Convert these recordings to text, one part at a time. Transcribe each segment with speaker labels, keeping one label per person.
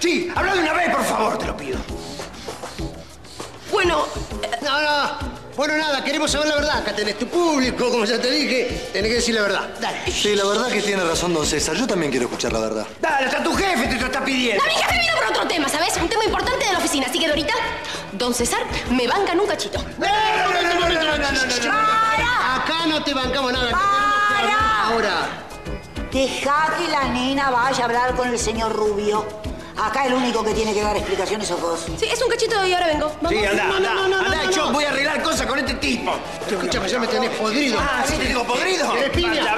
Speaker 1: Sí, habla de una vez, por favor, te lo pido.
Speaker 2: Bueno...
Speaker 1: No. Bueno, nada, queremos saber la verdad. Acá tenés tu público, como ya te dije. Tenés que decir la verdad. Dale.
Speaker 3: Sí, la verdad que tiene razón don César. Yo también quiero escuchar la verdad.
Speaker 1: Dale, hasta tu jefe te lo está pidiendo.
Speaker 2: No, mi jefe vino por otro tema, ¿sabes? Un tema importante de la oficina. Así que, Dorita, don César me banca en un cachito.
Speaker 1: No. Acá no te bancamos nada.
Speaker 4: ¡Para!
Speaker 1: Ahora.
Speaker 4: Deja que la nena vaya a hablar con el señor Rubio. Acá el único que tiene que dar explicaciones sos vos.
Speaker 2: Sí, es un cachito y ahora vengo. Vamos.
Speaker 1: Sí, anda.
Speaker 2: No.
Speaker 1: Yo voy a arreglar cosas con este tipo. Escúchame, ya me tenés podrido.
Speaker 3: Ah, ¿sí te digo podrido?
Speaker 1: ¿Tenés piña?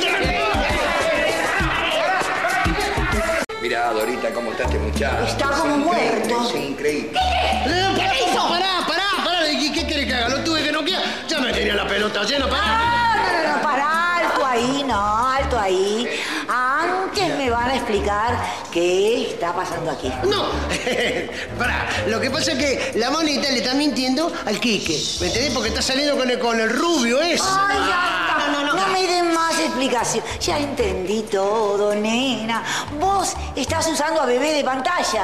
Speaker 5: Mirá, Dorita, cómo está este muchacho.
Speaker 4: Está como muerto.
Speaker 5: Es increíble.
Speaker 1: ¿Qué hizo? Pará. ¿Qué querés que haga? Lo tuve que noquear. Ya me tenía la pelota llena. Pará.
Speaker 4: No, pará, alto ahí. Antes me van a explicar qué está pasando aquí.
Speaker 1: No. Pará. Lo que pasa es que la monita le está mintiendo al Quique. ¿Me entendés? Porque está saliendo con el rubio ese.
Speaker 4: Ay, ya está. No me den más explicación. Ya entendí todo, nena. Vos estás usando a bebé de pantalla.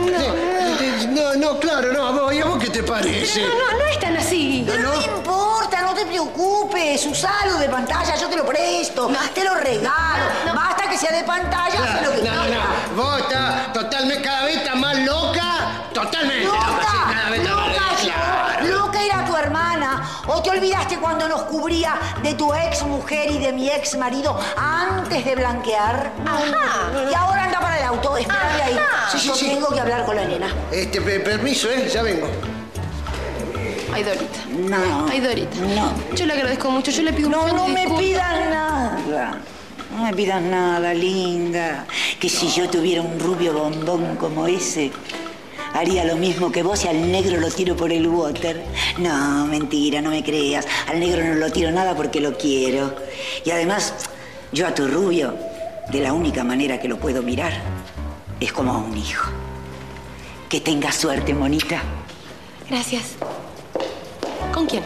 Speaker 1: Claro, no. ¿Y a vos qué te parece?
Speaker 2: No es tan así.
Speaker 4: Pero no importa, no te preocupes. Usalo de pantalla, yo te lo presto. Te lo regalo. Basta que sea de pantalla, haz lo que quieras.
Speaker 1: Vos estás totalmente, cada vez estás más loca. Totalmente. Cada vez estás más loca.
Speaker 4: Loca era tu hermana. ¿O te olvidaste cuando nos cubría de tu ex mujer y de mi ex marido antes de blanquear?
Speaker 2: Ajá.
Speaker 4: Y ahora anda para el auto, espérame ahí.
Speaker 1: Sí.
Speaker 4: Yo tengo que hablar con la nena.
Speaker 1: Permiso, ya vengo.
Speaker 2: Ay, Dorita.
Speaker 4: No.
Speaker 2: Ay, Dorita.
Speaker 4: No.
Speaker 2: Yo le agradezco mucho, yo le pido
Speaker 4: No
Speaker 2: un
Speaker 4: me pidas nada. No me pidas nada, linda. Que si yo tuviera un rubio bombón como ese, haría lo mismo que vos y al negro lo tiro por el water. No, mentira, no me creas. Al negro no lo tiro nada porque lo quiero. Y además, yo a tu rubio, de la única manera que lo puedo mirar, es como a un hijo. Que tengas suerte, monita.
Speaker 2: Gracias. ¿Con quién?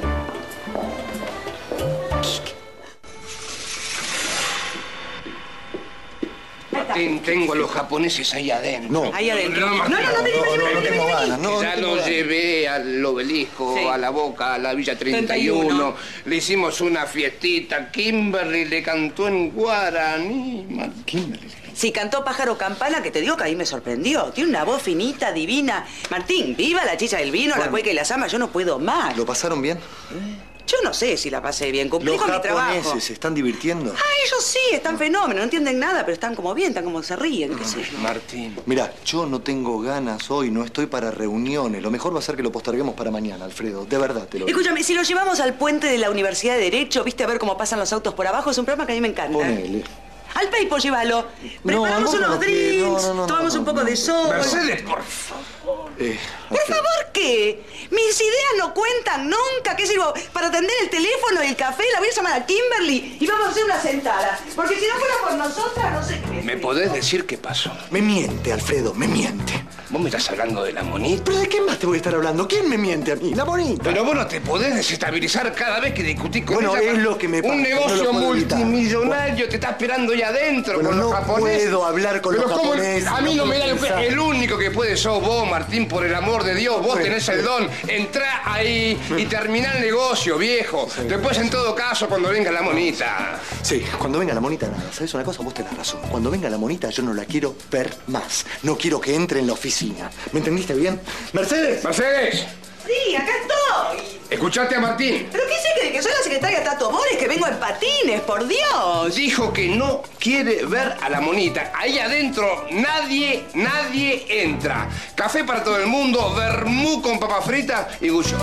Speaker 5: Tengo a los japoneses ahí adentro.
Speaker 3: No.
Speaker 6: Ahí adentro.
Speaker 5: No,
Speaker 3: No tengo ganas.
Speaker 5: ya lo llevé al obelisco,
Speaker 6: Sí.
Speaker 5: a la Boca, a la Villa 31. Le hicimos una fiestita. Kimberly le cantó en guaraní.
Speaker 3: Kimberly.
Speaker 6: Sí, cantó Pájaro Campana, que te digo que ahí me sorprendió. Tiene una voz finita, divina. Martín, viva la chicha del vino, la cueca y las amas. Yo no puedo más.
Speaker 3: ¿Lo pasaron bien?
Speaker 6: Yo no sé si la pasé bien. Cumplí
Speaker 3: Los
Speaker 6: con mi trabajo.
Speaker 3: japoneses se están divirtiendo.
Speaker 6: Ah, ellos sí, están fenómenos. No entienden nada, pero están como bien, están como se ríen, qué sé yo.
Speaker 5: Martín.
Speaker 3: Mira, yo no tengo ganas hoy, no estoy para reuniones. Lo mejor va a ser que lo posterguemos para mañana, Alfredo. De verdad te lo digo.
Speaker 6: Escúchame, si lo llevamos al puente de la Universidad de Derecho, viste a ver cómo pasan los autos por abajo, es un programa que a mí me encanta.
Speaker 3: Ponele.
Speaker 6: Al Peipo, llévalo. Preparamos
Speaker 3: vos no
Speaker 6: unos
Speaker 3: lo querés.
Speaker 6: drinks,
Speaker 3: No,
Speaker 6: tomamos un poco de sol.
Speaker 5: Mercedes, por favor.
Speaker 6: ¿Por favor qué? Mis ideas no cuentan nunca. ¿Qué sirvo? Para atender el teléfono y el café, la voy a llamar a Kimberly y vamos a hacer una sentada. Porque si no fuera por nosotras, no sé qué.
Speaker 5: ¿Me podés decir qué pasó?
Speaker 3: Me miente, Alfredo, me miente.
Speaker 5: Vos me estás hablando de la monita.
Speaker 3: ¿Pero de qué más te voy a estar hablando? ¿Quién me miente a mí? La bonita.
Speaker 5: Pero vos no te podés desestabilizar cada vez que discutís con
Speaker 3: Bueno,
Speaker 5: ella.
Speaker 3: es lo que me pasa,
Speaker 5: Un
Speaker 3: no
Speaker 5: negocio
Speaker 3: lo puedo evitar.
Speaker 5: multimillonario te está esperando ahí adentro
Speaker 3: Bueno,
Speaker 5: con los
Speaker 3: no
Speaker 5: japoneses.
Speaker 3: puedo hablar con los
Speaker 5: Pero ¿cómo?
Speaker 3: japoneses,
Speaker 5: A mí no me da
Speaker 3: puedo pensar.
Speaker 5: el único que puede sos vos, Martín, por el amor de Dios. Vos tenés el don. Entrá ahí y terminá el negocio, viejo. Después, en todo caso, cuando venga la monita.
Speaker 3: Sí, cuando venga la monita, nada. ¿Sabes una cosa? Vos tenés razón. Cuando venga la monita, yo no la quiero ver más. No quiero que entre en la oficina. ¿Me entendiste bien? ¡Mercedes!
Speaker 5: ¡Mercedes!
Speaker 6: Sí, acá estoy.
Speaker 5: ¿Escuchaste a Martín?
Speaker 6: ¿Pero qué se cree? ¿Que soy la secretaria Tato Bores? ¿Que vengo en patines? ¡Por Dios!
Speaker 5: Dijo que no quiere ver a la monita. Ahí adentro nadie entra. Café para todo el mundo, vermú con papa frita y gullo.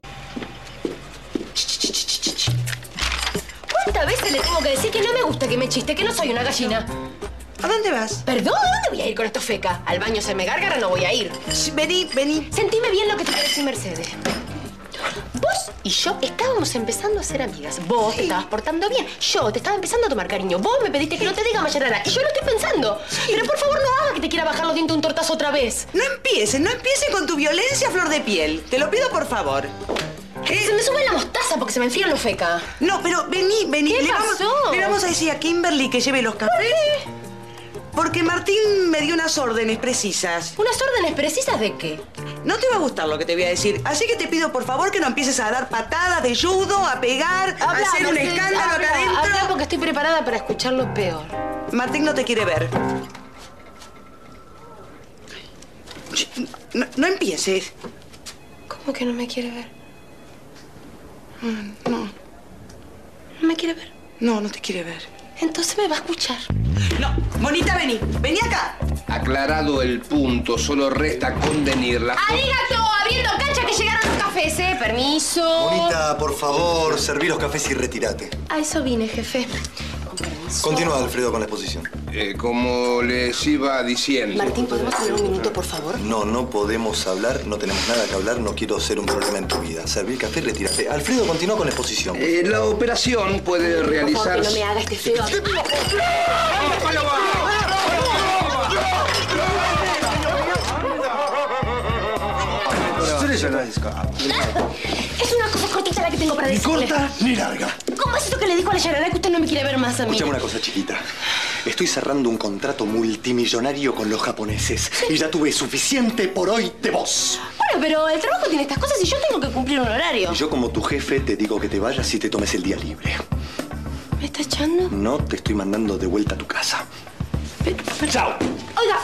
Speaker 2: ¿Cuántas veces le tengo que decir que no me gusta que me chiste, que no soy una gallina?
Speaker 6: ¿A dónde vas?
Speaker 2: ¿Perdón? ¿A dónde voy a ir con esto feca? Al baño se me gárgara, no voy a ir.
Speaker 6: Vení.
Speaker 2: Sentime bien lo que te quiere decir Mercedes. Vos y yo estábamos empezando a ser amigas. Vos te estabas portando bien. Yo te estaba empezando a tomar cariño. Vos me pediste que no te diga Mayarara. Y yo lo estoy pensando. Pero por favor no haga que te quiera bajar los dientes un tortazo otra vez.
Speaker 6: No empiecen con tu violencia a flor de piel. Te lo pido por favor.
Speaker 2: Se me sube la mostaza porque se me enfría lo feca.
Speaker 6: No, pero vení.
Speaker 2: ¿Qué pasó?
Speaker 6: Le vamos a decir a Kimberly que lleve los cafés. Porque Martín me dio unas órdenes precisas.
Speaker 2: ¿Unas órdenes precisas de qué?
Speaker 6: No te va a gustar lo que te voy a decir. Así que te pido, por favor, que no empieces a dar patadas de judo, a pegar, a hacer un escándalo acá adentro.
Speaker 2: Habla porque estoy preparada para escuchar lo peor.
Speaker 6: Martín no te quiere ver. No empieces.
Speaker 2: ¿Cómo que no me quiere ver?
Speaker 6: No.
Speaker 2: ¿No me quiere ver?
Speaker 6: No, no te quiere ver.
Speaker 2: Entonces me va a escuchar.
Speaker 6: No, Monita, vení. Vení acá.
Speaker 5: Aclarado el punto, solo resta convenirla.
Speaker 2: ¡Arigato! Abriendo cancha que llegaron los cafés, ¿eh? Permiso.
Speaker 3: Bonita, por favor, serví los cafés y retírate.
Speaker 2: A eso vine, jefe. Con permiso.
Speaker 3: Continúa, Alfredo, con la exposición.
Speaker 5: Como les iba diciendo...
Speaker 2: Martín, ¿podemos hablar un minuto, por favor?
Speaker 3: No podemos hablar, no tenemos nada que hablar, no quiero ser un problema en tu vida. Serví el café y retírate. Alfredo, continúa con la exposición.
Speaker 5: La operación puede realizarse...
Speaker 2: Por favor, que no me haga este feo. Es una cosa cortita la que tengo para
Speaker 3: Ni
Speaker 2: decirle.
Speaker 3: corta ni larga.
Speaker 2: ¿Cómo es eso que le dijo a la Yarara que usted no me quiere ver más a mí?
Speaker 3: Escuchame una cosa, chiquita. Estoy cerrando un contrato multimillonario con los japoneses. Y ya tuve suficiente por hoy de vos.
Speaker 2: Bueno, pero el trabajo tiene estas cosas y yo tengo que cumplir un horario.
Speaker 3: Y yo, como tu jefe, te digo que te vayas y te tomes el día libre.
Speaker 2: ¿Me está echando?
Speaker 3: No te estoy mandando de vuelta a tu casa. ¡Chao!
Speaker 2: Oiga.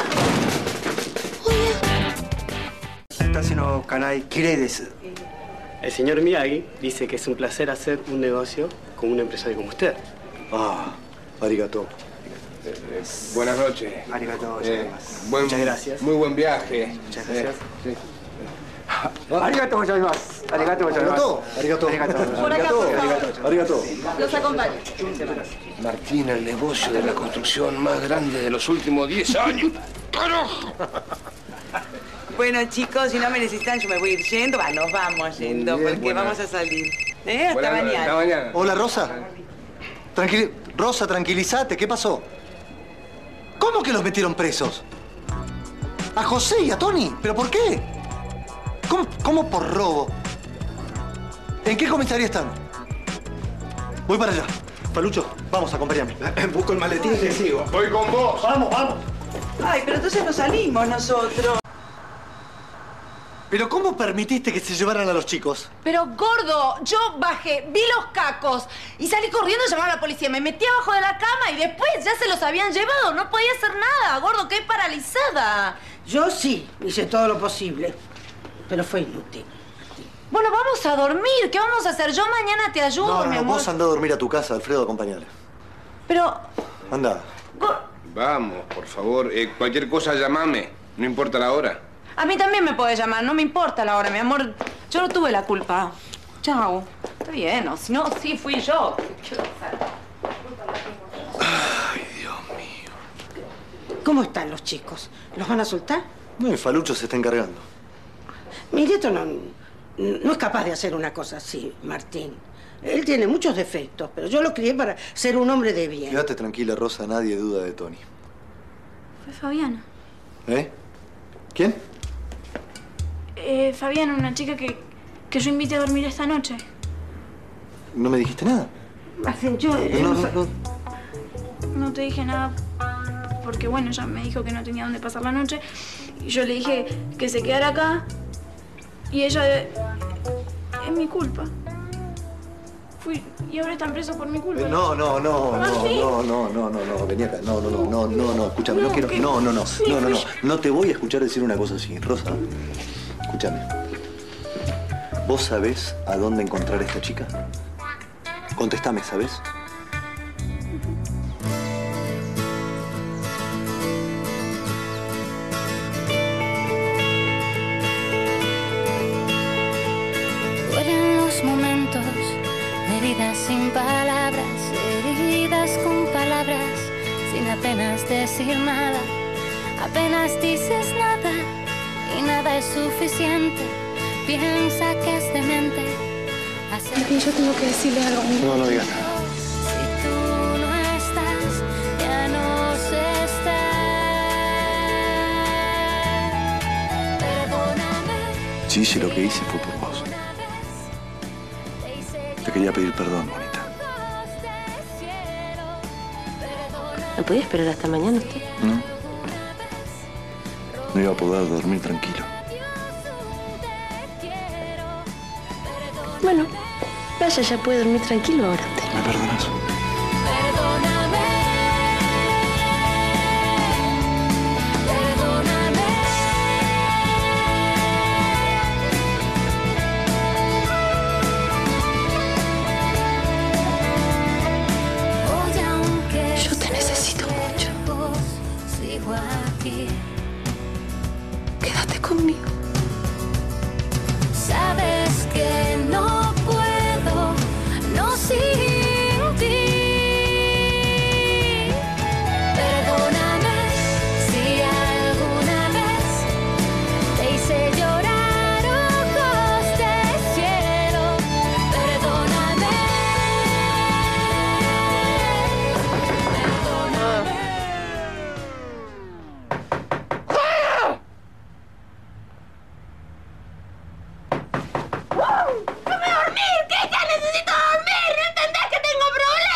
Speaker 7: Tasino Kanai Kirei desu. El señor Miyagi dice que es un placer hacer un negocio con un empresario como usted.
Speaker 3: Arigato.
Speaker 5: Buenas noches.
Speaker 7: Arigato,
Speaker 5: Muchas
Speaker 7: gracias.
Speaker 5: Muy buen viaje.
Speaker 7: Muchas gracias.
Speaker 5: Sí.
Speaker 7: Arigato gozaimasu. Arigato gozaimasu.
Speaker 3: Arigato.
Speaker 2: Por acá, por favor.
Speaker 3: Arigato.
Speaker 2: Los acompaño.
Speaker 5: Martín, el negocio de la construcción más grande de los últimos 10 años. ¡Carajo!
Speaker 6: Bueno, chicos, si no me necesitan, yo me voy a ir yendo. Nos vamos yendo,
Speaker 5: Bien,
Speaker 6: porque
Speaker 5: buena.
Speaker 6: vamos a salir. Hasta mañana.
Speaker 5: Hasta mañana.
Speaker 3: Hola, Rosa. Rosa, tranquilízate. ¿Qué pasó? ¿Cómo que los metieron presos? ¿A José y a Tony? ¿Pero por qué? ¿Cómo por robo? ¿En qué comisaría están? Voy para allá. Palucho, vamos, acompáñame.
Speaker 7: Busco el maletín y te sigo.
Speaker 5: Voy con vos.
Speaker 3: Vamos.
Speaker 6: Ay, pero entonces no salimos nosotros.
Speaker 3: ¿Pero cómo permitiste que se llevaran a los chicos?
Speaker 8: Pero, gordo, yo bajé, vi los cacos y salí corriendo a llamar a la policía. Me metí abajo de la cama y después ya se los habían llevado. No podía hacer nada, gordo, quedé paralizada.
Speaker 9: Yo sí hice todo lo posible, pero fue inútil.
Speaker 8: Bueno, vamos a dormir. ¿Qué vamos a hacer? Yo mañana te ayudo, mi amor.
Speaker 3: Vos andá a dormir a tu casa, Alfredo, acompañale.
Speaker 8: Pero,
Speaker 3: Anda.
Speaker 5: Vamos, por favor. Cualquier cosa, llamame. No importa la hora.
Speaker 8: a mí también me podés llamar. No me importa la hora, mi amor. Yo no tuve la culpa. Chao. Está bien, o si no, sí fui yo. ¿Qué vas a hacer?
Speaker 3: Ay, Dios mío.
Speaker 9: ¿Cómo están los chicos? ¿Los van a soltar?
Speaker 3: No, el Falucho se está encargando.
Speaker 9: Miguelito no es capaz de hacer una cosa así, Martín. Él tiene muchos defectos, pero yo lo crié para ser un hombre de bien.
Speaker 3: Quédate tranquila, Rosa, nadie duda de Tony.
Speaker 10: Fue Fabiana.
Speaker 3: ¿Eh? ¿Quién?
Speaker 10: Fabiana, una chica que yo invité a dormir esta noche.
Speaker 3: ¿No me dijiste nada?
Speaker 9: Martín,
Speaker 10: No te dije nada porque, bueno, ella me dijo que no tenía dónde pasar la noche. Y yo le dije que se quedara acá. Y ella... es mi culpa. Y ahora están presos por mi culpa.
Speaker 3: No, vení acá. No, escúchame, no quiero. No te voy a escuchar decir una cosa así. Rosa, escúchame. ¿Vos sabés a dónde encontrar a esta chica? Contestame, ¿sabés?
Speaker 11: Duelen los momentos, heridas sin palabras, heridas con palabras, sin apenas decir nada. Apenas dices nada y nada es suficiente. Piensa que es demente.
Speaker 2: Martín, yo tengo que decirle algo.
Speaker 3: No digas nada.
Speaker 11: Si tú no estás, ya no sé estar. Perdóname.
Speaker 3: Sí, lo que hice fue por vos. Te quería pedir perdón, bonita.
Speaker 2: ¿No podía esperar hasta mañana usted?
Speaker 3: No. No iba a poder dormir tranquilo.
Speaker 2: Bueno, vaya, ya puede dormir tranquilo ahora usted.
Speaker 3: ¿Me perdonas?
Speaker 2: Yo te necesito mucho. Quédate conmigo.
Speaker 11: Sabes que no puedo, no sin ti. Perdóname si alguna vez te hice llorar ojos de cielo. Perdóname.
Speaker 2: ¡Déjame dormir! ¿Qué? ¡Ya necesito dormir! ¿No entendés que tengo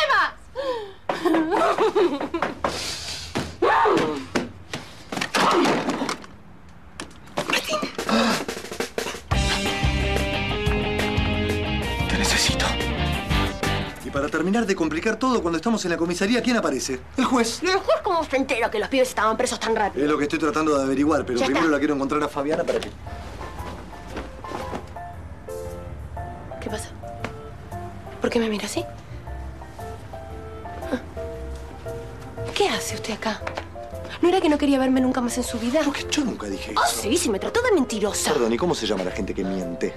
Speaker 2: problemas?
Speaker 3: Te necesito. Y para terminar de complicar todo, cuando estamos en la comisaría, ¿quién aparece? El juez.
Speaker 2: ¿Y el juez cómo se entera que los pibes estaban presos tan rápido?
Speaker 3: Es lo que estoy tratando de averiguar, pero
Speaker 2: Ya
Speaker 3: primero
Speaker 2: está.
Speaker 3: la quiero encontrar a Fabiana para que...
Speaker 2: ¿Qué pasa? ¿Por qué me mira así? Ah. ¿Qué hace usted acá? ¿No era que no quería verme nunca más en su vida?
Speaker 3: Porque yo nunca dije eso.
Speaker 2: Oh, sí, sí, me trató de mentirosa.
Speaker 3: Perdón, ¿y cómo se llama la gente que miente?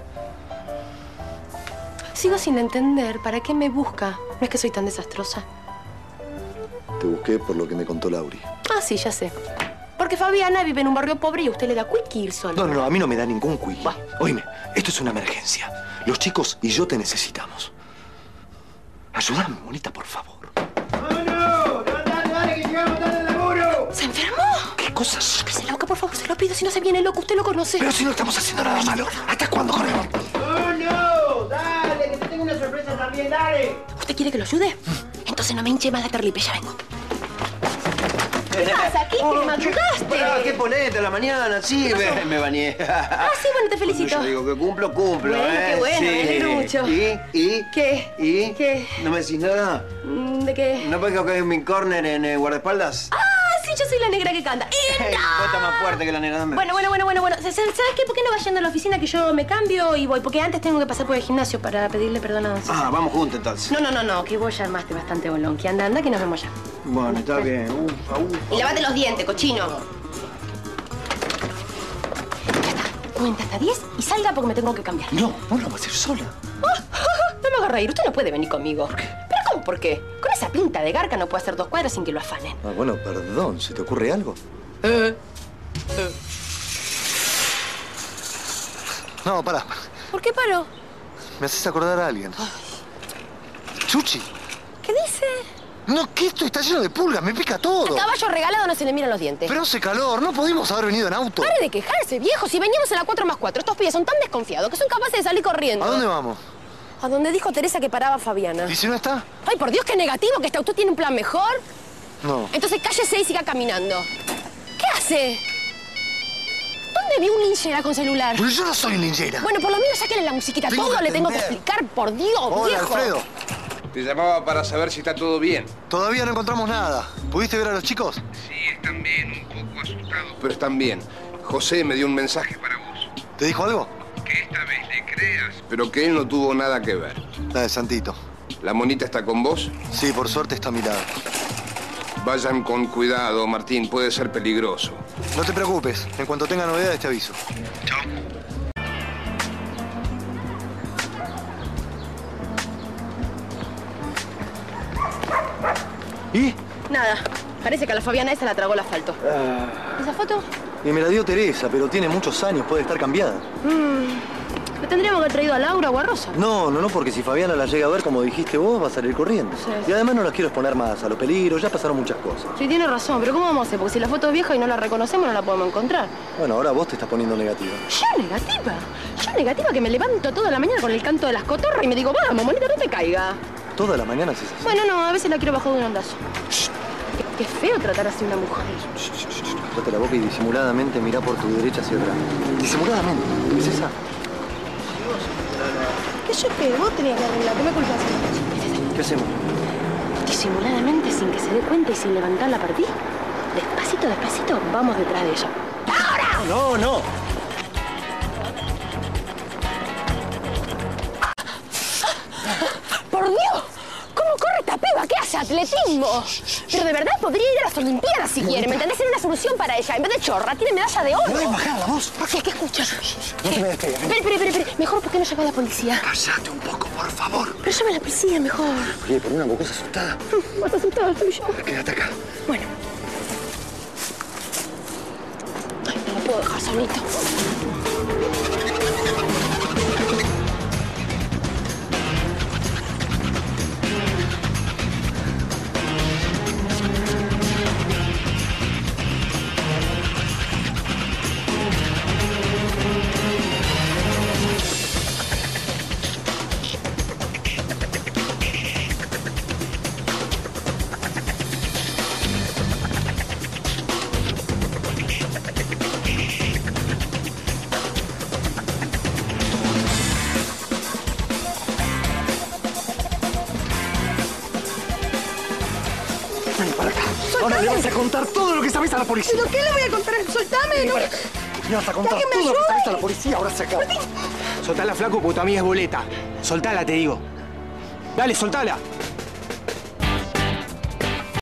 Speaker 2: Sigo sin entender para qué me busca. No es que soy tan desastrosa.
Speaker 3: Te busqué por lo que me contó Lauri.
Speaker 2: Ah, sí, ya sé. Porque Fabiana vive en un barrio pobre y a usted le da quick ir solo.
Speaker 3: No, a mí no me da ningún quiz. Oíme, esto es una emergencia. Los chicos y yo te necesitamos. Ayúdame, bonita, por favor.
Speaker 1: ¡Vámonos! ¡Dale, que llegamos tarde al laburo!
Speaker 2: ¿Se enfermó?
Speaker 3: ¿Qué cosas?
Speaker 2: Cállese la boca, por favor, se lo pido. Si no se viene loco, usted lo conoce.
Speaker 3: Pero si no estamos haciendo nada malo. ¿Hasta cuándo corremos?
Speaker 1: ¡Vámonos! ¡Dale, que te tengo una sorpresa también, dale!
Speaker 2: ¿Usted quiere que lo ayude? Entonces no me hinche más la perlipe, ya vengo. ¿Qué pasa, Kiki? ¿Me madrugaste?
Speaker 1: Pará, ¿qué ponete a la mañana? Sí, me bañé.
Speaker 2: Ah, sí, bueno, te felicito.
Speaker 1: Yo digo que cumplo, cumplo,
Speaker 2: Bueno, qué bueno, me alegro mucho.
Speaker 1: ¿Y?
Speaker 2: ¿Qué?
Speaker 1: ¿Y?
Speaker 2: ¿Qué?
Speaker 1: ¿No me decís nada?
Speaker 2: ¿De qué?
Speaker 1: ¿No ves que hay un mid corner en guardaespaldas?
Speaker 2: Ah, sí, yo soy la negra que canta. ¡Y
Speaker 1: Hey, vos estás más fuerte que la negra, dame.
Speaker 2: Bueno. ¿Sabes qué? ¿Por qué no vas yendo a la oficina que yo me cambio y voy? Porque antes tengo que pasar por el gimnasio para pedirle perdón a don César.
Speaker 1: Ah, vamos juntos entonces.
Speaker 2: No, que vos ya armaste bastante bolón. Que anda, que nos vemos ya.
Speaker 1: Bueno, está bien. Ufa.
Speaker 2: Y lavate los dientes, cochino. Ya está. Cuenta hasta 10 y salga porque me tengo que cambiar.
Speaker 3: No, vos lo vas a hacer sola.
Speaker 2: No me haga reír. Usted no puede venir conmigo. ¿Por qué? ¿Pero cómo por qué? Con esa pinta de garca no puede hacer 2 cuadras sin que lo afanen.
Speaker 3: Ah, bueno, perdón. ¿Se te ocurre algo? No, pará.
Speaker 2: ¿Por qué paró?
Speaker 3: Me haces acordar a alguien. Chuchi.
Speaker 2: ¿Qué dice?
Speaker 3: No, que esto está lleno de pulgas. Me pica todo.
Speaker 2: A caballo regalado no se le miran los dientes.
Speaker 3: Pero hace calor. No pudimos haber venido en auto.
Speaker 2: Pare de quejarse, viejo. Si veníamos en la 4+4, estos pibes son tan desconfiados que son capaces de salir corriendo.
Speaker 3: ¿A dónde vamos?
Speaker 2: A donde dijo Teresa que paraba Fabiana.
Speaker 3: ¿Y si no está?
Speaker 2: Ay, por Dios, qué negativo, que este auto tiene un plan mejor.
Speaker 3: No.
Speaker 2: Entonces cállese y siga caminando. ¿Qué hace? ¿Dónde vi un linchera con celular?
Speaker 3: Pero yo no soy linchera.
Speaker 2: Bueno, por lo menos sáquenle la musiquita.
Speaker 3: Tengo
Speaker 2: Todo
Speaker 3: que
Speaker 2: le tengo que
Speaker 3: entender.
Speaker 2: explicar, por Dios,
Speaker 3: Hola,
Speaker 2: viejo.
Speaker 3: Alfredo.
Speaker 5: Te llamaba para saber si está todo bien.
Speaker 3: Todavía no encontramos nada. ¿Pudiste ver a los chicos?
Speaker 5: Sí, están bien, un poco asustados, pero están bien. José me dio un mensaje para vos.
Speaker 3: ¿Te dijo algo?
Speaker 5: Que esta vez le creas, pero que él no tuvo nada que ver.
Speaker 3: La de Santito.
Speaker 5: ¿La monita está con vos?
Speaker 3: Sí, por suerte está a mi lado.
Speaker 5: Vayan con cuidado, Martín, puede ser peligroso.
Speaker 3: No te preocupes. En cuanto tenga novedades te aviso.
Speaker 5: Chao.
Speaker 3: ¿Y?
Speaker 2: Nada. Parece que a la Fabiana esa la tragó el asfalto. ¿Esa foto?
Speaker 3: Y me la dio Teresa, pero tiene muchos años. Puede estar cambiada.
Speaker 2: ¿Le tendríamos que haber traído a Laura o a Rosa?
Speaker 3: No, porque si Fabiana la llega a ver, como dijiste vos, va a salir corriendo.
Speaker 2: Sí.
Speaker 3: Y además no las quiero exponer más a los peligros. Ya pasaron muchas cosas.
Speaker 2: Sí, tiene razón, pero ¿cómo vamos a hacer? Porque si la foto es vieja y no la reconocemos, no la podemos encontrar.
Speaker 3: Bueno, ahora vos te estás poniendo negativa.
Speaker 2: ¿Yo negativa? Yo negativa que me levanto toda la mañana con el canto de las cotorras y me digo, vamos, monita, no te caiga.
Speaker 3: Toda la mañana haces así.
Speaker 2: Bueno, no, a veces la quiero bajar de un ondazo. qué feo tratar así a una mujer.
Speaker 3: Cállate la boca y disimuladamente mirá por tu derecha hacia atrás. Disimuladamente, ¿es esa?
Speaker 10: ¿Qué yo qué? Vos tenías que arreglar, ¿qué me culpas?
Speaker 3: ¿Qué hacemos?
Speaker 2: Disimuladamente, sin que se dé cuenta y sin levantarla para ti. Despacito, despacito, vamos detrás de ella. ¡Ahora!
Speaker 3: No, no.
Speaker 2: ¡Por Dios! ¿Cómo corre esta piba? ¿Qué hace? ¿Atletismo? Pero de verdad podría ir a las Olimpiadas si quiere. ¿Me entendés? Sería una solución para ella. En vez de chorra, tiene medalla de oro.
Speaker 3: ¿Puedes bajar la voz?
Speaker 2: ¿Qué escuchas?
Speaker 3: No te me despegues.
Speaker 2: Espere. Mejor, ¿por qué no llama a la policía?
Speaker 3: Cállate un poco, por favor.
Speaker 2: Pero llama a la policía, mejor.
Speaker 3: Oye, por una boca asustada.
Speaker 2: Más asustada estoy yo.
Speaker 3: Quédate acá.
Speaker 2: Bueno. Ay, no lo puedo dejar solito.
Speaker 3: Ahora le vas a contar todo lo que sabes a la policía.
Speaker 10: ¿Pero qué le voy a contar? ¡Soltame!
Speaker 3: ¿No? Le vas a contar todo lo que sabes a la policía. Ahora se acaba.
Speaker 12: Soltala, flaco, porque tu amiga es boleta. Soltala, te digo. Dale, soltala.